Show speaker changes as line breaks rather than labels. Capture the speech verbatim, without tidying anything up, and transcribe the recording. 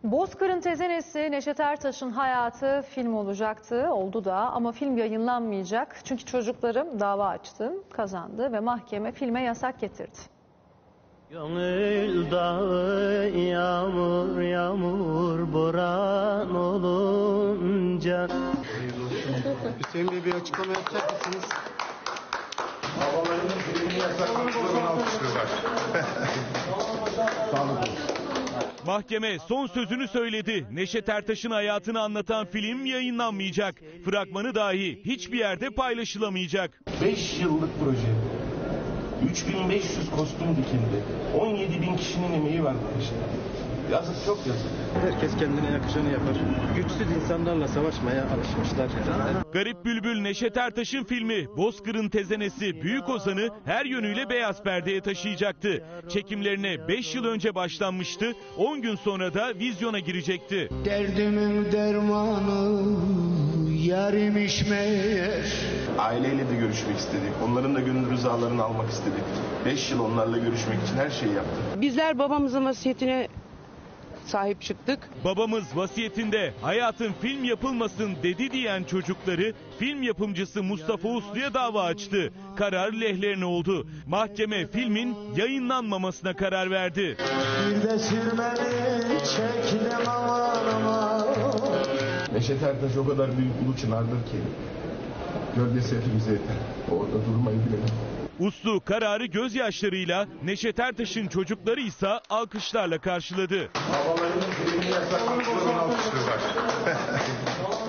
Bozkır'ın tezenesi Neşet Ertaş'ın hayatı film olacaktı, oldu da ama film yayınlanmayacak. Çünkü çocuklarım dava açtı, kazandı ve mahkeme filme yasak getirdi.
Gönül dağı yağmur yağmur boran olunca.
Hüseyin Bey bir açıklama yapacak mısınız?
Havalarının filmini yasakladıklarını alkışlıyorlar. Sağlık olsun.
Mahkeme son sözünü söyledi. Neşet Ertaş'ın hayatını anlatan film yayınlanmayacak. Fragmanı dahi hiçbir yerde paylaşılamayacak.
beş yıllık proje. üç bin beş yüz kostüm dikildi. on yedi bin kişinin emeği var bu işte. Yazık, çok yazık.
Herkes kendine yakışanı yapar. Güçsüz insanlarla savaşmaya alışmışlar.
Garip Bülbül Neşet Ertaş'ın filmi Bozkır'ın tezenesi Büyük Ozan'ı her yönüyle beyaz perdeye taşıyacaktı. Çekimlerine beş yıl önce başlanmıştı. on gün sonra da vizyona girecekti.
Derdimin dermanı yarimiş meğer.
Aileyle de görüşmek istedik. Onların da gönül rızalarını almak istedik. beş yıl onlarla görüşmek için her şeyi yaptık.
Bizler babamızın vasiyetine sahip çıktık.
Babamız vasiyetinde hayatın film yapılmasın dedi diyen çocukları film yapımcısı Mustafa Uslu'ya dava açtı. Karar lehlerine oldu. Mahkeme filmin yayınlanmamasına karar verdi.
Bir de sürmeni çektim aman aman.
Neşet Ertaş o kadar büyük ulu çınardır ki gölgesi hepimize yeter. Orada durmayı bilelim.
Uslu kararı gözyaşlarıyla, Neşet Ertaş'ın çocukları ise alkışlarla karşıladı.
Havalarının filmini yasakladıklarını alkışlıyorlar.